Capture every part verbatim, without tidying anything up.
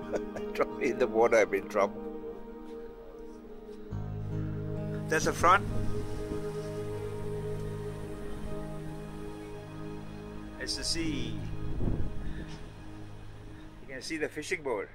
Drop me in the water, I'm in trouble. That's the front. It's the sea. You can see the fishing boat.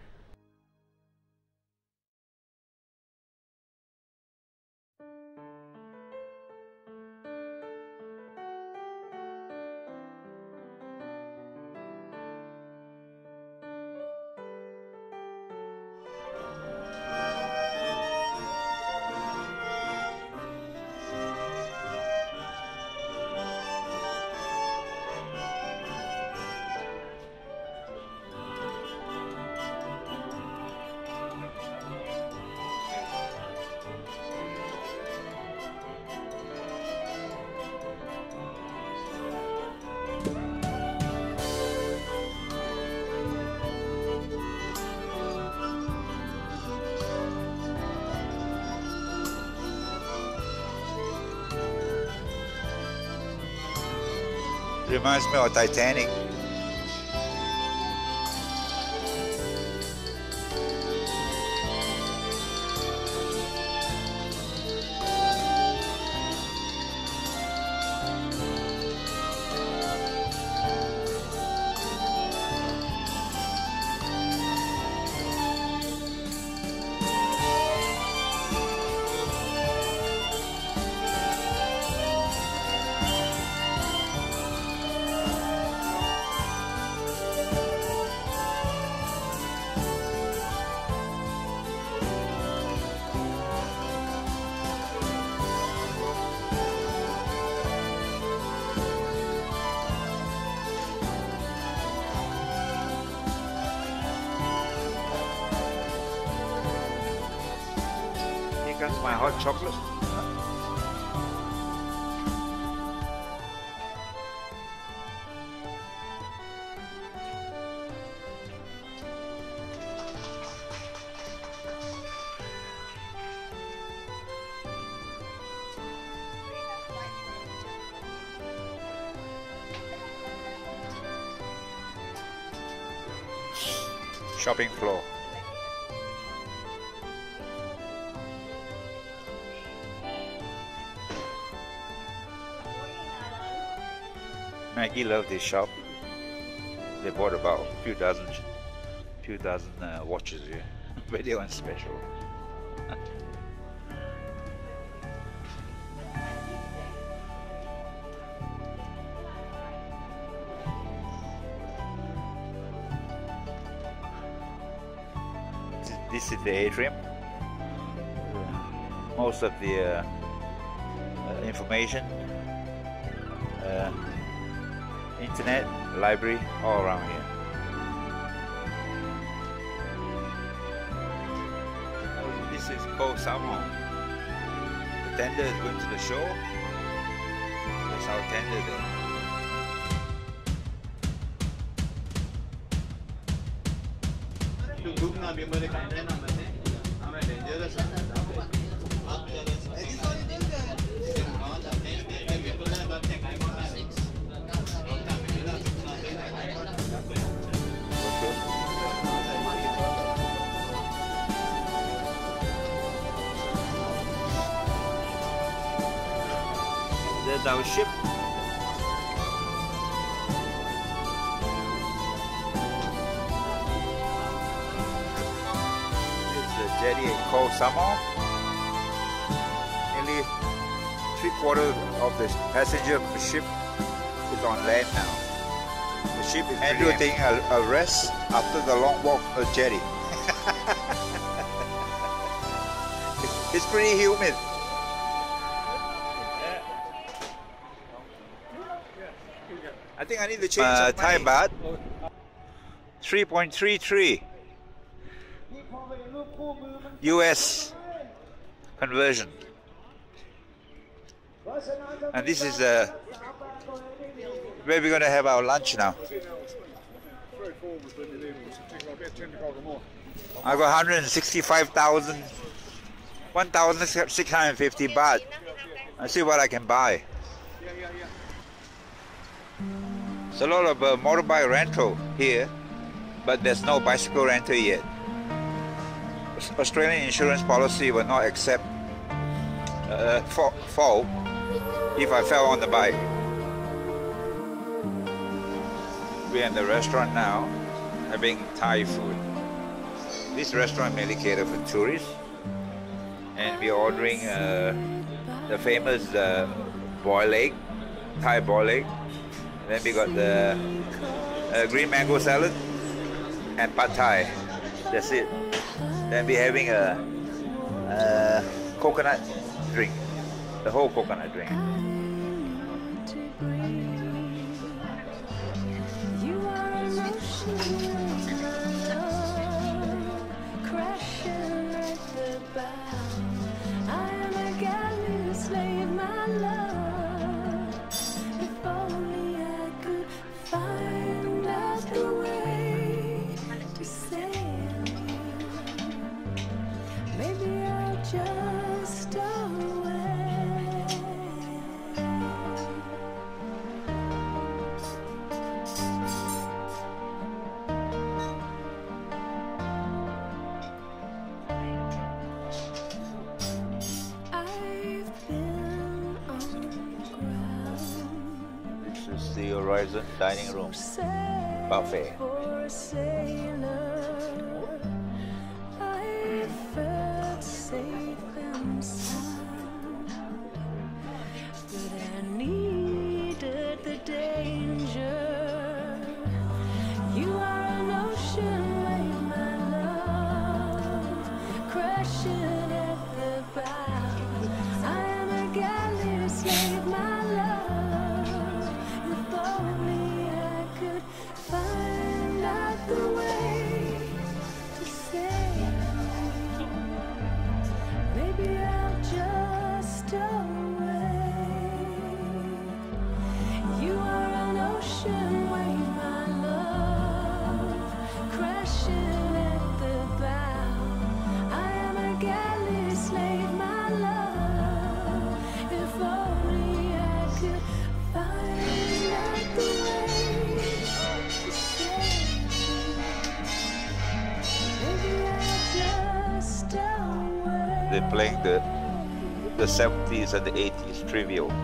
Reminds me of Titanic. That's my hot chocolate. Shopping floor. Maggie loved this shop. They bought about a few dozen, few dozen uh, watches here. Very on special. This is the atrium. Most of the uh, uh, information. Uh, Internet, library, all around here. Oh, this is Koh Samui. The tender is going to the shore. That's our tender there. There's our ship. It's the jetty at Koh Samui. Nearly three quarters of the passenger of the ship is on land now. The ship is Andrew taking a, a rest after the long walk on the jetty. It's pretty humid. I think I need to change uh, Thai baht. three point three three U S conversion. And this is uh, where we're going to have our lunch now. I got one hundred sixty-five thousand, one thousand six hundred fifty baht. I see what I can buy. There's a lot of uh, motorbike rental here, but there's no bicycle rental yet. Australian insurance policy will not accept uh, fault if I fell on the bike. We're in the restaurant now, having Thai food. This restaurant mainly caters for tourists, and we're ordering uh, the famous uh, boiled egg, Thai boiled egg. Then we got the uh, green mango salad and pad Thai. That's it. Then we're having a, a coconut drink, the whole coconut drink. The Horizon dining room buffet. They're playing the the seventies and the eighties trivial.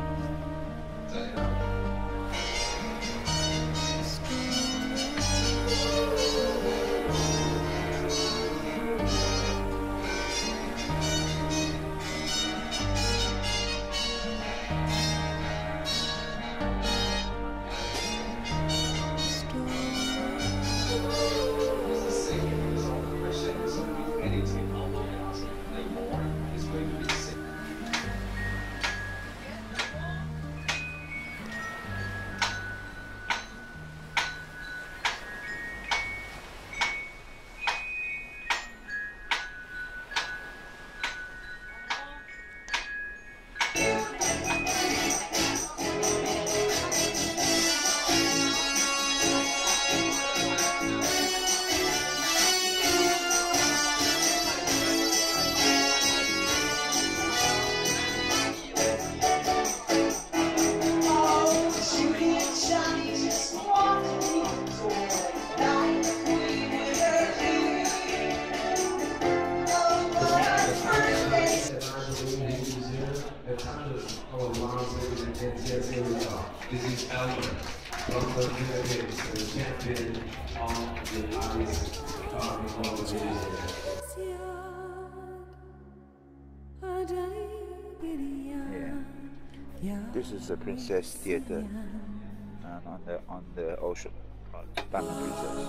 This is Albert from the United States, the champion of the ice competition. Yeah. This is the Princess Theatre and on the on the ocean, Diamond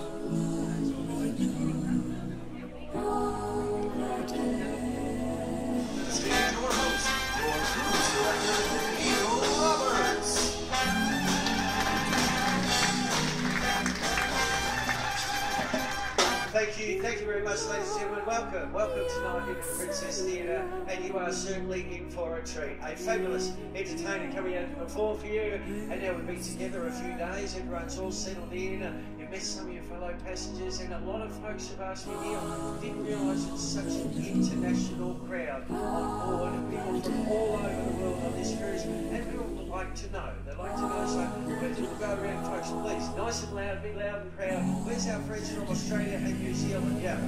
Thank you, thank you very much, ladies and gentlemen. Welcome, welcome tonight into the Princess Theatre, and you are certainly in for a treat. A fabulous entertainer coming out to perform for you, and now we've been together a few days. Everyone's all settled in. You've met some of your fellow passengers, and a lot of folks have asked me, Neil, didn't realise it's such an international crowd on board, and people from all over the world on this cruise, and we all like to know. They like to know, so we'll go around, folks, please. Nice and loud, be loud and proud. Where's our friends from Australia and New Zealand? Yeah.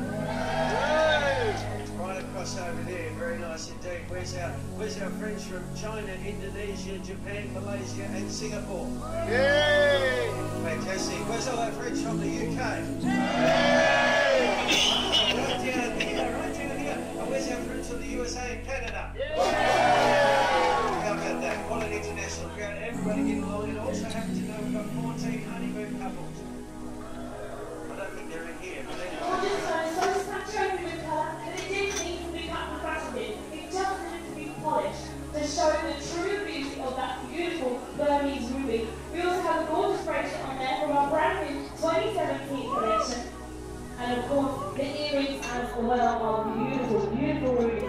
Right across over there, very nice indeed. Where's our, where's our friends from China, Indonesia, Japan, Malaysia and Singapore? Yay! Fantastic. Where's all our friends from the U K? Yay! Right down here, right down here. And where's our friends from the U S A and Canada? Yay! How about that? What an international crowd. Everybody getting along, and also happen to know we've got fourteen honeymoon couples. I don't think they're in here, but anyway. I just uh, so saturated with colour that it didn't need to be cut in front of it. It just needed to be polished to show the true beauty of that beautiful Burmese ruby. We also have a gorgeous bracelet on there from our brand new twenty seventeen collection. And of course, the earrings as well are beautiful, beautiful rubies.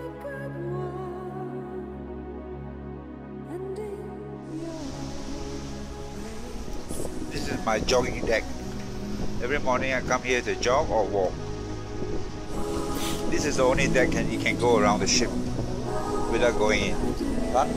This is my jogging deck. Every morning I come here to jog or walk. This is the only deck and you can go around the ship without going in. Huh?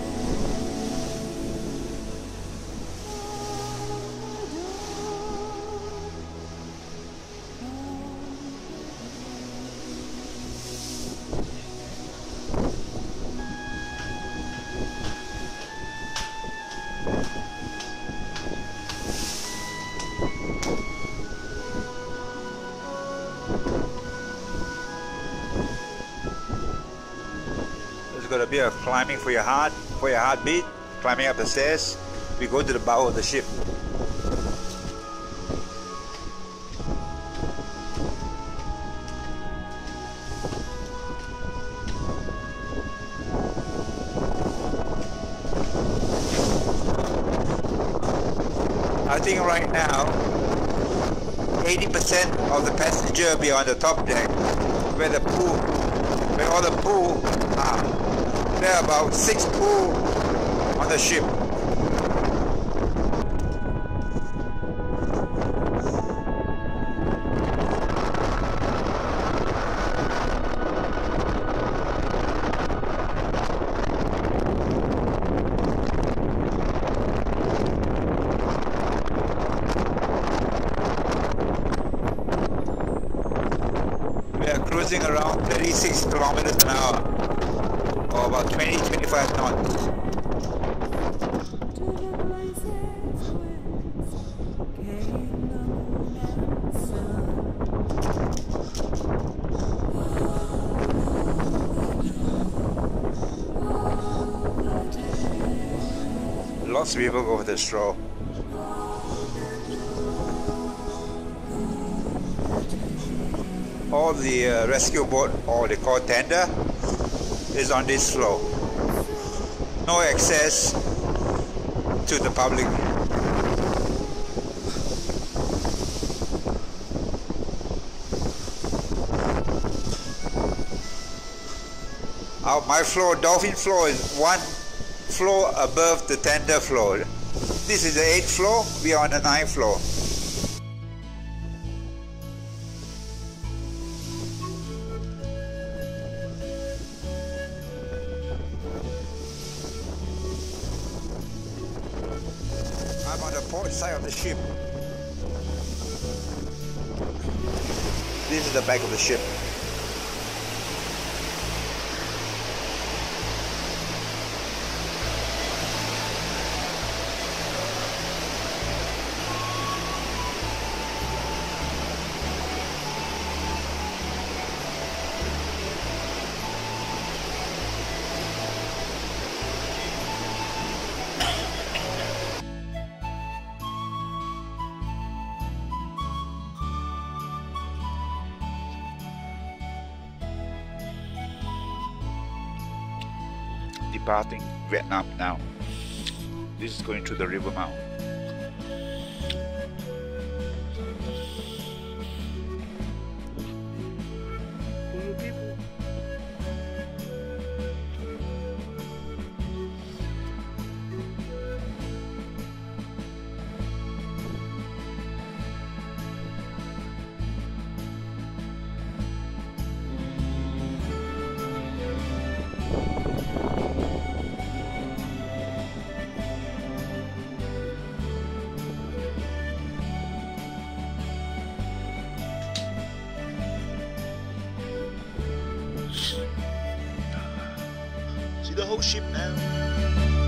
There's got a bit of climbing for your heart, for your heartbeat, climbing up the stairs. We go to the bow of the ship. I think right now, eighty percent of the passenger will be on the top deck, where the pool, where all the pool are. There are about six pools on the ship. We are cruising around thirty-six kilometers an hour, or about twenty to twenty-five knots. Lots of people go for the stroll. All the uh, rescue boat, or they call tender, is on this floor. No access to the public. Our, my floor, dolphin floor, is one floor above the tender floor. This is the eighth floor, we are on the ninth floor. I'm on the port side of the ship. This is the back of the ship. Departing Vietnam now. This is going through the River Mount. the whole ship now.